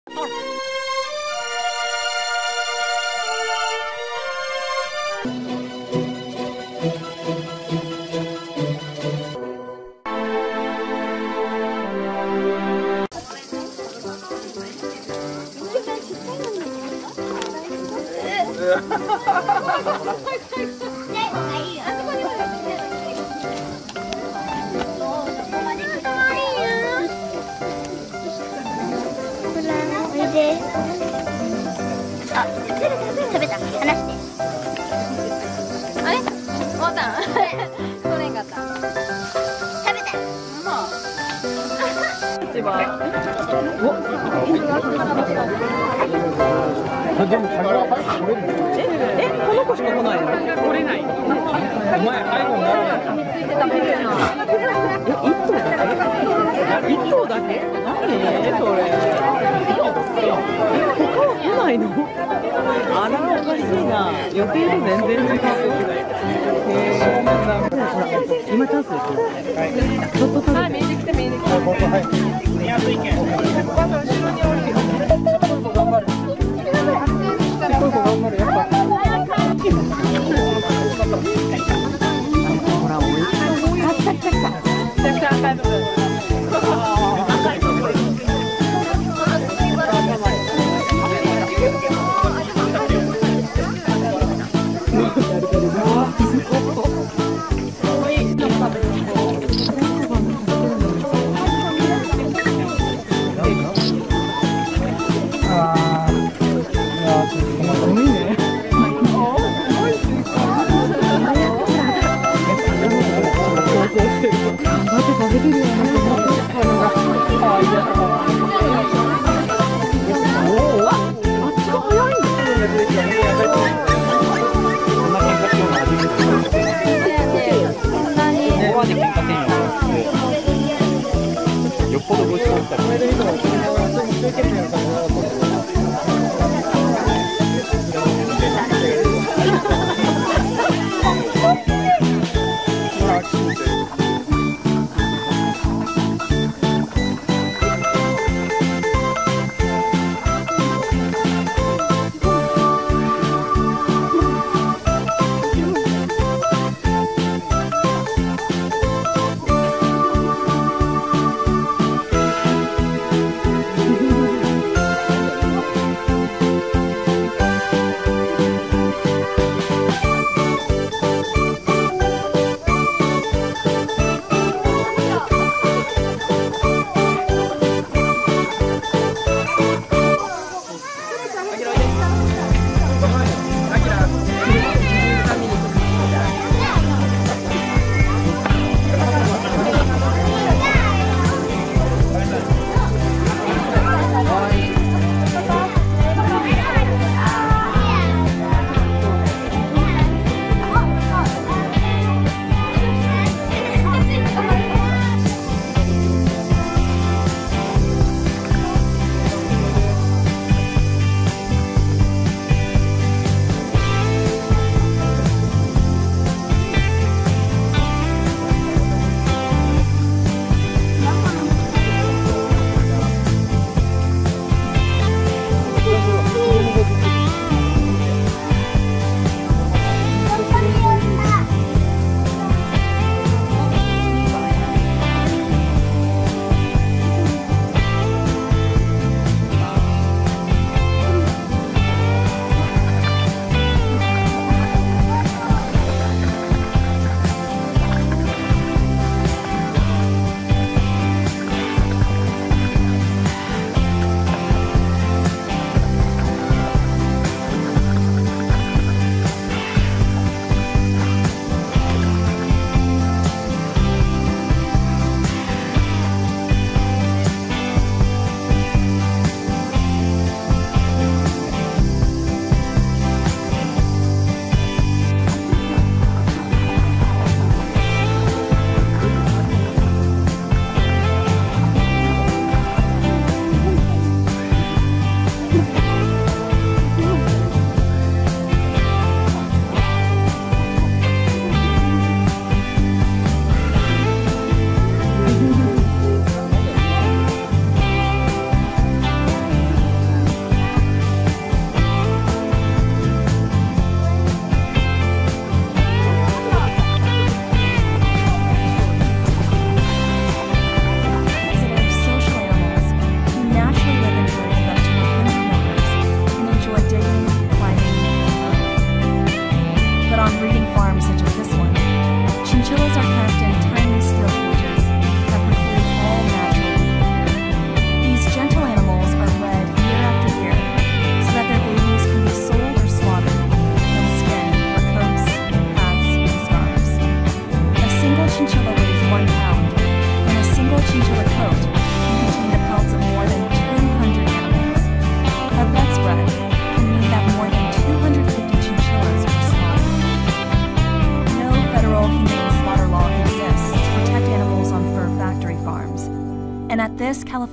あ、食べた。離して。あれ？終わったん？取れんかった。食べた。一番。 でもこの子しか来ないの？来れない。お前背後になるやん。 ついて食べるな。 一頭だけ？何それ？他は来ないの？あら、おかしいな。予定と全然違う。今チャンスですよ。ちょっと食べて。見えてきて見えてきて。見やすいけん。後ろにおるよ。頑張る。頑張る。やっぱ。ほら、おいしい。あった来た。赤い部分。よっぽどごちそうだったら。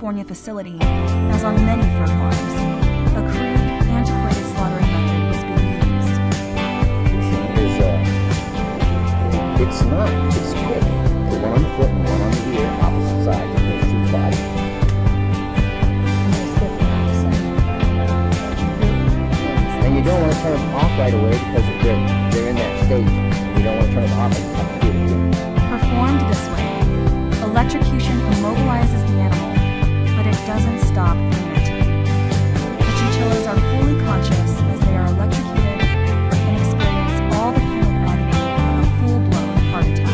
California facility, as on many fur farms, a crude, antiquated slaughtering method was being used. It's not, it's quick. Put one on the foot and one on the ear, opposite side, and goes through the body. And you don't want to turn them off right away because they're in that state. You don't want to turn them off and have to do it again. Performed this way, electrocution immobilizes the animal, but it doesn't stop immunity. The chinchillas are fully conscious as they are electrocuted and experience all the pain and agony of a full-blown heart attack.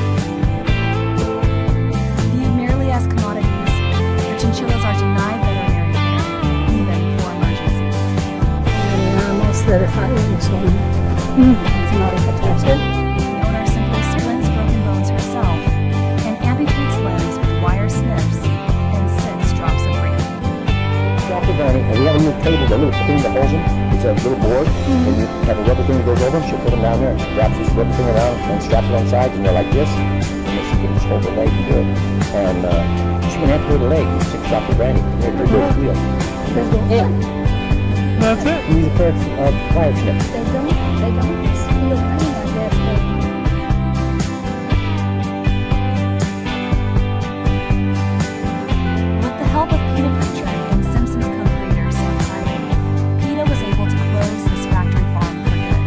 Viewed merely as commodities, the chinchillas are denied veterinary care, even for emergencies. Animals that are fighting this one, it's not a protection. The owner simply splints broken bones herself and amputates limbs with wire snips and 6 drops of brain. Drop the granny, and we have a little table, the little thing that holds them. It's a little board, and you have a rubber thing that goes over them. She'll put them down there, and she wraps this rubber thing around and straps it on sides, and they're like this. And then she can just hold the leg and do it. And she can amputate the leg with 6 drops of brandy. They're good wheel. That's it. Use a pair of wire snips. They don't feel pain, I guess, but With the help of PETA patron and Simpsons co-creator Sam Simon, PETA was able to close this factory farm for good.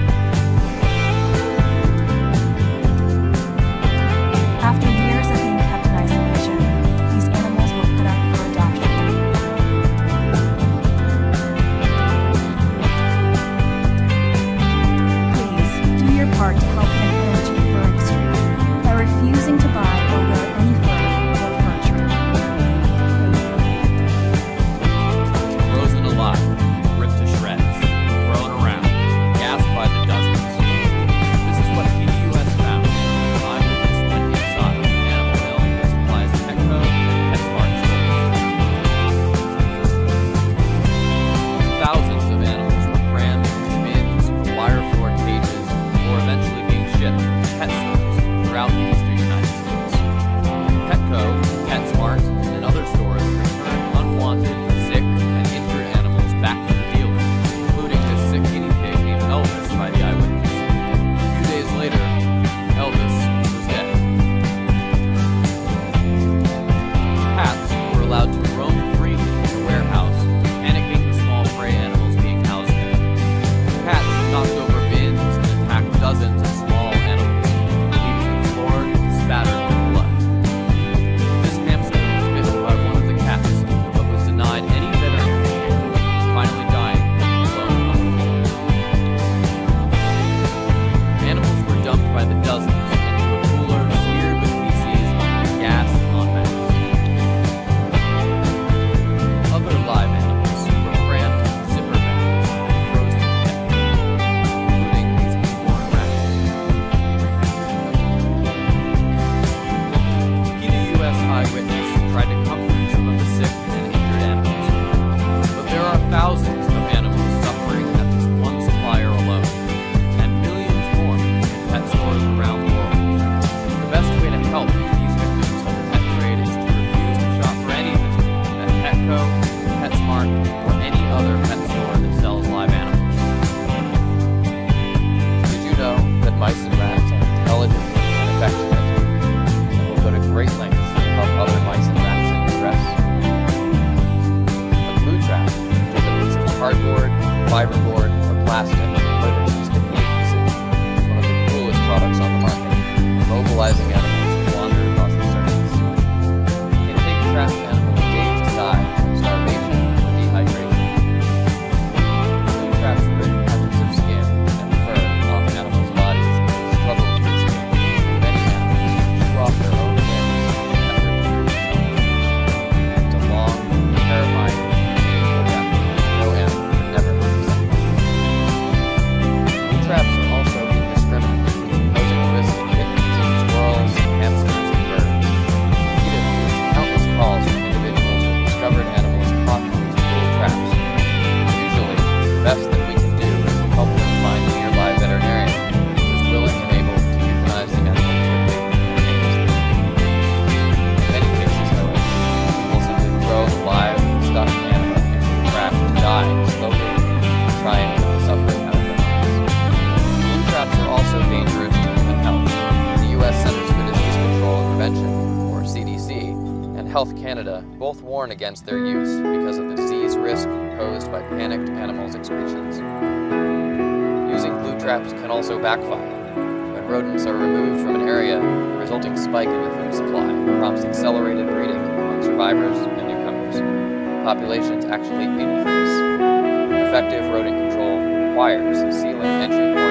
After years of being kept in isolation, these animals were put up for adoption. Please do your part to help put an end to the fur industry by refusing to buy or wear any fur or furniture. Frozen alive, ripped to shreds, thrown around, gassed by the dozens. This is what PDUS found. Eyewitness went inside the animal mill that supplies Petco and PetSmart stores. Thousands of animals were crammed into bins, wire floored cages, before eventually being shipped to pet stores throughout the eastern United States. Petco, PetSmart, and other stores returned unwanted, sick, and injured animals back to the dealer, including this sick guinea pig named Elvis by the eyewitness. A few days later, Elvis was dead. Cats were allowed to roam freely in the warehouse, panicking the small prey animals being housed there. Cats knocked over bins and attacked dozens of small animals, leaving them floored and spattered with blood. This hamster was bitten by one of the cats, but was denied any veterinary care, finally dying alone on the floor. Animals were dumped by the dozens into a cooler smeared with feces and gassed en masse. Other live animals were crammed in zipper bags and frozen to death, including these newborn rats. PDUS eyewitness tried to comfort some of the sick and injured animals, but there are thousands of animals suffering at this one supplier alone, and millions more in pet stores around the world. The best way to help these victims of the pet trade is to refuse to shop for anything at Petco, PetSmart, or any other pet store that sells live animals. Did you know that mice and rats are intelligent and affectionate and will go to great lengths to help other mice and rats in distress? A glue trap, which is a piece of cardboard, fiberboard, or plastic put in a piece of adhesive, is one of the coolest products on the market, mobilizing animals to wander across the surface. It can take trapped animals days to die from starvation or dehydration. Glue traps rip patches of skin and fur off animals' bodies as they struggle to escape. Many animals chew off their own limbs and rip It's a long, terrifying, painful death no animal could ever hope to suffer. Glue traps are also indiscriminate, posing a risk to kittens, squirrels, Canada both warn against their use because of the disease risk posed by panicked animals' excretions. Using glue traps can also backfire. When rodents are removed from an area, the resulting spike in the food supply prompts accelerated breeding among survivors and newcomers. Populations actually increase. Effective rodent control requires sealing entry points